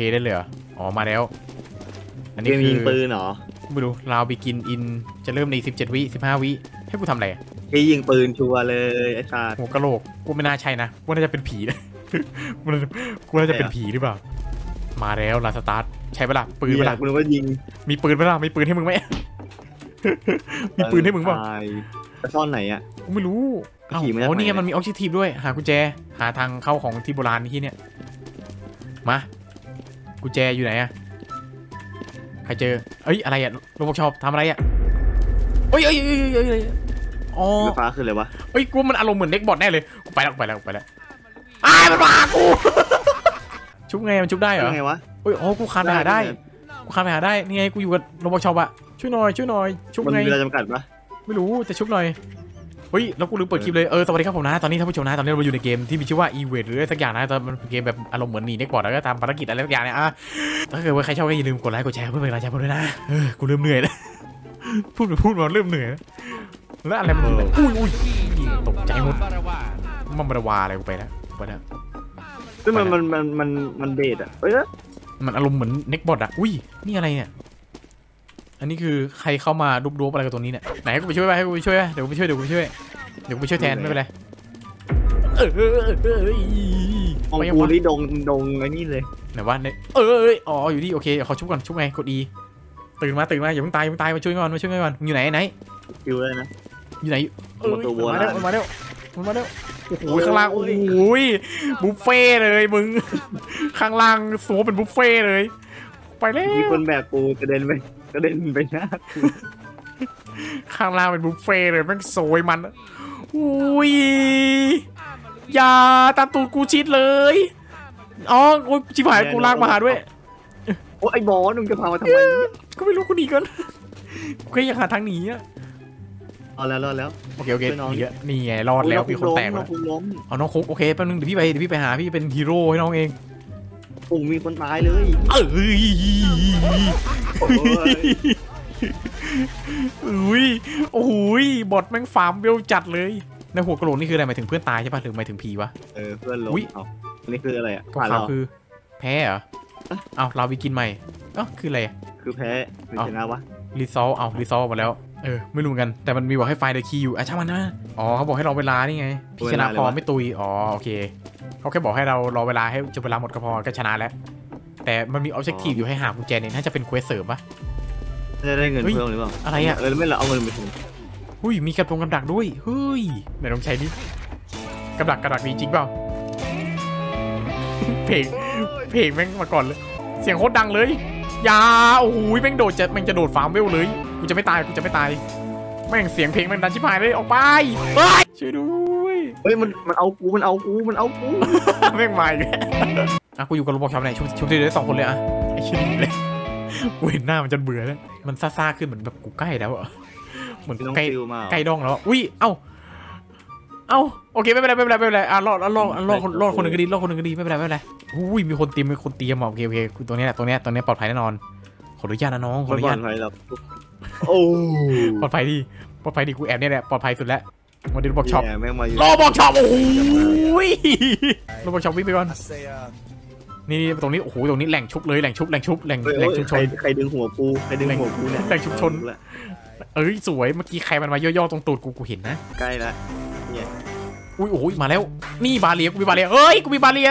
ย์ได้เลยอ๋อมาแล้วอันนี้คือยิงปืนเหรอไม่รู้เราไปกินอินจะเริ่มใน17 วิ15 วิให้กูทำอะไรพี่ยิงปืนชัวร์เลยไอ้สัสหัวกะโหลกกูไม่น่าใช่นะกูน่าจะเป็นผีนะกูน่าจะเป็นผีหรือเปล่ามาแล้วลาสตาร์ทใช้เวลาปืนเวลาคุณว่ายิงมีปืนเวลามีปืนให้มึงไหมมีปืนให้มึงเปล่าจะซ่อนไหนอ่ะกูไม่รู้อ๋อนี่ไงมันมีออบเจกตีฟด้วยหากุญแจหาทางเข้าของที่โบราณที่เนี่ยมากุญแจอยู่ไหนอะใครเจอเอ้ยอะไรอะโรบอทชอปทำอะไรอะเอ้ยอ๋อฟ้าขึ้นเลยวะเอ้ยกูมันอารมณ์เหมือนเน็กบอทแน่เลยกูไปแล้วอ้ายมันมากูชุบไงมันชุบได้เหรอไงวะเอ้ยอ๋อกูคานไปหาได้นี่ไงกูอยู่กับโรบอทชอปอะช่วยหน่อยชุบไงมันมีเวลาจำกัดปะไม่รู้จะชุบหน่อยเฮ้ยแล้วกูลืมเปิดคลิปเลยสวัสดีครับผมนะตอนนี้ท่านผู้ชมนะตอนนี้เราอยู่ในเกมที่มีชื่อว่า Evade หรืออะไรสักอย่างนะแต่มันเป็นเกมแบบอารมณ์เหมือนหนีเน็กบอร์ดแล้วก็ตามภารกิจอะไรสักอย่างเนี่ยถ้าเกิดว่าใครชอบก็อย่าลืมกดไลค์กดแชร์เพื่อเป็นกำลังใจผมด้วยนะกูเริ่มเหนื่อยแล้วพูดมาเริ่มเหนื่อยแล้วอะไรมันอุ้ยตกใจหมดมันบารวาอะไรกูไปแล้วซึ่งมันเบสอ่ะเฮ้ยมันอารมณ์เหมือนเน็กบอร์ดอ่ะอุ้ยนี่อะไรเนี่ยอันนี้คือใครเข้ามารูปอะไรกับตัวนี้เนี่ยไหนให้กูไปช่วยให้กูไปช่วยเดี๋ยวกูไปช่วยแทนไม่เป็นไรมองกูนี่ดงไอ้นี่เลยไหนว่าอ๋ออยู่ที่โอเคขอชุบก่อนชุบไงกด E ตื่นมาอย่าเพิ่งตายมาช่วยก่อนอยู่ไหนอยู่เลยนะอยู่ไหนมาแล้วโอ้โหข้างล่างโอ้ยบุฟเฟ่เลยมึงข้างล่างสูงเป็นบุฟเฟ่เลยไปแล้วมีคนแบกกูกระเด็นไปหน้าข้างล่างเป็นบุฟเฟ่เลยแม่งโซยมันอุ้ยอย่าตามตูดกูชิดเลยอ๋อโอ้ยชิบหายกูลากมาหาด้วยโอ้ไอ้บอสมึงจะพามาทำไมก็ไม่รู้กูหนีกันกูแค่อยากหาทางหนีเอาแล้วโอเคนี่ไงรอดแล้วมีคนแตกแล้วเอาน้องคุกโอเคแป๊บนึงเดี๋ยวพี่ไปหาพี่เป็นฮีโร่ให้น้องเองโอ้มีคนตายเลยอุ้ยโอ้โหบอทแม่งฟาร์มเวลจัดเลยในหัวกระโหลกนี่คืออะไรหมายถึงเพื่อนตายใช่ป่ะหรือหมายถึงผีวะเพื่อนล้มนี่คืออะไรอ่ะข่าวคือแพ้เหรอเอาเราไปกินใหม่คืออะไรคือแพ้คือชนะวะรีซอลมาแล้วไม่รู้กันแต่มันมีบอกให้ไฟล์เดอะคีย์อยู่ช่างมันนะอ๋อเขาบอกให้รอเวลานี่ไงพี่ชนะพอไม่ตุยอ๋อโอเคเขาแค่บอกให้เรารอเวลาให้จนเวลาหมดก็พอก็ชนะแล้วแต่มันมีออบเจกตีฟอยู่ให้หากุญแจเนี่ยน่าจะเป็นเควสเสริมปะจะได้เงินเพิ่มหรือเปล่าอะไรอ่ะไม่เราเอาเงินไปถึงมีกระดักด้วยเฮ้ยไหนลองใช้ดิกระดักดีจริงเปล่าเพลงแม่งมาก่อนเลยเสียงโคตรดังเลยยาโอ้โหแม่งจะโดดฟาร์มเวลเลยกูจะไม่ตายแม่งเสียงเพลงมันดันชิบหายเลยออกไปช่วยด้วยมันเอากูแม่งมาอีกแล้วกูอยู่กับโรบอทชอปไหนชุบได้2 คนเลยไอ้ชิ้นนี้เลยกูเห็นหน้ามันจนเบื่อแล้วมันซ่าขึ้นเหมือนแบบกูใกล้แล้วเหมือนใกล้ดองแล้วอุ้ยเอ้าโอเคไม่เป็นไรรอดคนหนึ่งก็ดีไม่เป็นไรอุ้ยมีคนเตรียมโอเคตัวนี้ปลอดภัยแน่นอนขออนุญาตนะน้องขออนุญาตโอ้ปลอดภัยดีกูแอบเนี่ยแหละปลอดภัยสุดแล้วมาดูโรบอทช็อปโอ้โหโรบอทช็อปวิ่งไปก่อนนี่ตรงนี้โอ้โหตรงนี้แหล่งชุบเลยแหล่งชุมชนใครดึงหัวกูเนี่ยแหล่งชุมชนสวยเมื่อกี้ใครมันมาย่อๆตรงตูดกูเห็นนะใกล้ละเนี่ยอุ้ยโอ้ยมาแล้วนี่บาเลียกูมีบาเลียกูมีบาเลีย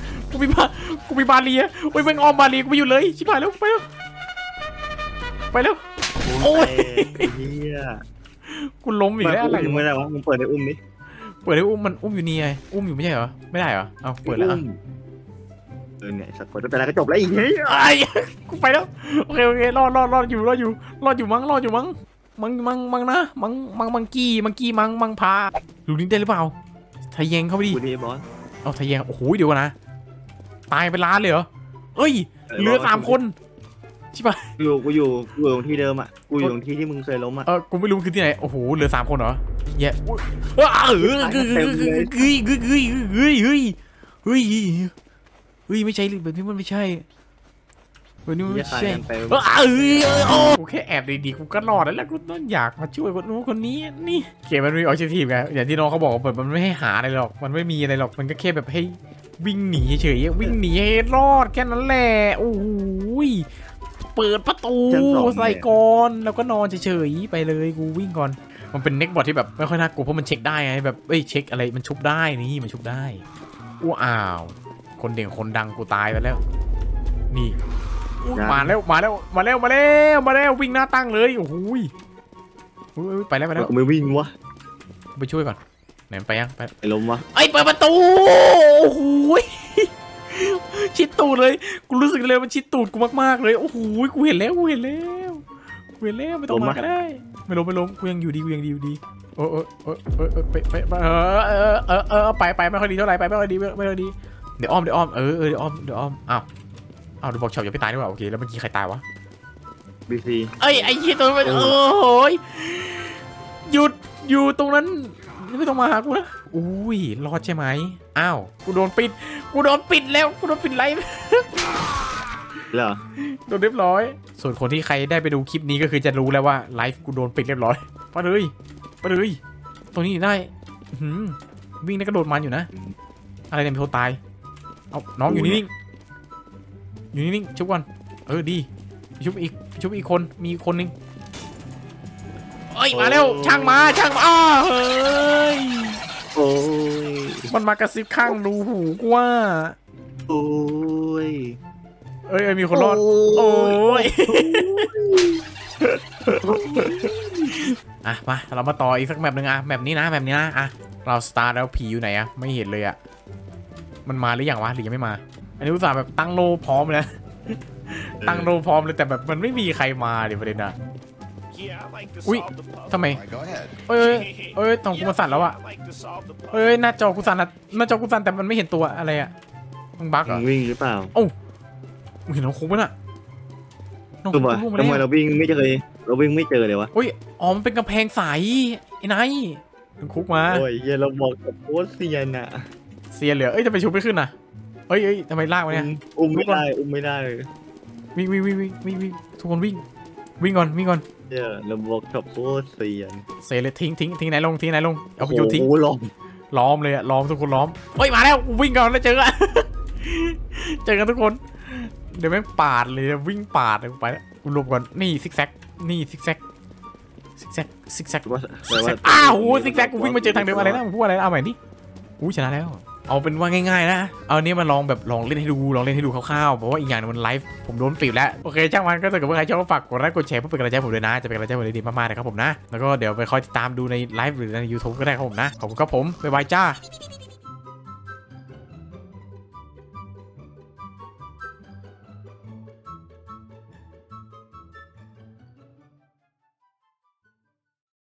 อุ้ยแม่งอ้อมบาเลียกูอยู่เลยชิบหายแล้วไปแล้วโอ้ยกูล้มอีกแล้วอะไรไม่ได้วะมึงเปิดได้อุ้มดิมันอุ้มอยู่นี่ไงอุ้มอยู่ไม่ใช่เหรอไม่ได้เหรอเอาเปิดแล้วเนี่ยสักคนแต่ละก็จบแล้วอีกเฮ้ยกูไปแล้วโอเครอดอยู่มั้งนะมังกี้มังพาลูกนี้ได้หรือเปล่าทะแยงเข้าไปดิเอาทะแยงโอ้โหเดี๋ยวนะตายเป็นล้านเลยเหรอเหลือ3 คนใช่ปะกูอยู่ตรงที่เดิมกูอยู่ตรงที่มึงเคยล้มกูไม่รู้คือที่ไหนโอ้โหเหลือ3 คนเหรอแย่ไม่ใช่แบบนี้มันไม่ใช่วันนี้ไม่ใช่กูแค่แอบดีๆกูก็รอดแล้วกูต้องอยากมาช่วยคนนู้นคนนี้นี่เกมมันมีออบเจกตีฟไงอย่างที่น้องเขาบอกมันไม่ให้หาอะไรหรอกมันไม่มีอะไรหรอกมันก็แค่แบบให้วิ่งหนีเฉยๆวิ่งหนีให้รอดแค่นั้นแหละโอ้ยเปิดประตูใส่ก่อนแล้วก็นอนเฉยๆไปเลยกูวิ่งก่อนมันเป็นเน็กบอทที่แบบไม่ค่อยน่ากลัวเพราะมันเช็คได้ไงแบบเช็คอะไรมันชุบได้นี่มันชุบได้อ้าวคนเด่งคนดังกูตายไปแล้วนี่มาแล้ววิ่งหน้าตั้งเลยโอ้โหไปแล้วกูไม่วิ่งวะไปช่วยก่อนไหนไปยังไปไอ้ล้มวะไอ้เปิดประตูโอ้โหชิดตูดเลยกูรู้สึกเลยมันชิดตูดกูมากๆเลยโอ้โหกูเห็นแล้วไม่ต้องมาก็ได้ไม่ล้มกูยังอยู่ดีไปไม่ค่อยดีเท่าไหร่ไปไม่ค่อยดีเดี๋ยวอ้อมเดี๋ยวอ้อมอ้าวดูบอกชอบอย่าไปตายดีกว่าโอเคแล้วเมื่อกี้ใครตายวะ BC ไอ้เหี้ยตัวมันโอ้ยหยุดอยู่ตรงนั้นไม่ต้องมาหากูนะอุ้ยรอดใช่ไหมอ้าวกูโดนปิดแล้วกูโดนปิดไลฟ์เหรอโดนเรียบร้อยส่วนคนที่ใครได้ไปดูคลิปนี้ก็คือจะรู้แล้วว่าไลฟ์กูโดนปิดเรียบร้อยไปเลยตรงนี้ได้วิ่งได้กระโดดมันอยู่นะอะไรเนี่ยมีคนตายเอาน้องอยู่นิ่งชุบก่อนดีชุบอีกคนมีคนนึงมาแล้วช่างมาเฮ้ยโอ้ยมันมากระซิบข้างรูหูกูว่าโอ้ยมีคนรอดโอ้ยมาเรามาต่ออีกสักแมปหนึ่งแมปนี้นะเราสตาร์ทแล้วผีอยู่ไหนไม่เห็นเลยมันมาหรือยังวะหรือยังไม่มาอันนี้อุตส่าห์แบบตั้งโลพร้อมแล้วตั้งโลพร้อมเลยแต่แบบมันไม่มีใครมาดิประเด็นนะอุ้ยทำไมตองกูมาสั่นแล้วหน้าจอกูสั่นแต่มันไม่เห็นตัวอะไรมึงบั๊กเหรอวิ่งหรือเปล่าโอ้มึงเห็นน้องคุกมั้ยน่ะทำไมเราวิ่งไม่เจอเลยวะมันเป็นกำแพงใสไอ้นายมึงคุกมาโอ้ยเยเราบอกกับโคตรเซียนเหลือจะไปชุบไม่ขึ้นน่ะทำไมลากมาเนี่ยอุ้มไม่ได้เลยทุกคนวิ่งก่อนเราบอกกับโคตรเซียนเลยทิ้งไหนลงเอาไปโยนทิ้งล้อมเลยล้อมทุกคนล้อมมาแล้ววิ่งก่อนแล้วเจอกันทุกคนเดี๋ยวแม่งปาดเลยวิ่งปาดเลยไปแล้วกูหลบก่อนนี่ซิกแซกอ้าวซิกแซกกูวิ่งมาเจอทางเดิมอะไรนะมึงพูดอะไรเอาใหม่ดิชนะแล้วเอาเป็นว่าง่ายๆนะเอาเนี้ยมาลองเล่นให้ดูคร่าวๆเพราะว่าอีกอย่างนึงมันไลฟ์ผมโดนปิดแล้วโอเคช่างมันก็ถ้าเกิดว่าใครชอบก็ฝากกดไลค์กดแชร์เพื่อเป็นกำลังใจผมด้วยนะจะเป็นกำลังใจผมได้ดีมากๆนะครับผมนะแล้วก็เดี๋ยวไปคอยติดตามดูในไลฟ์หรือใน YouTube ก็ได้ครับผมนะขอบคุณครับผมบ๊ายบายจ้า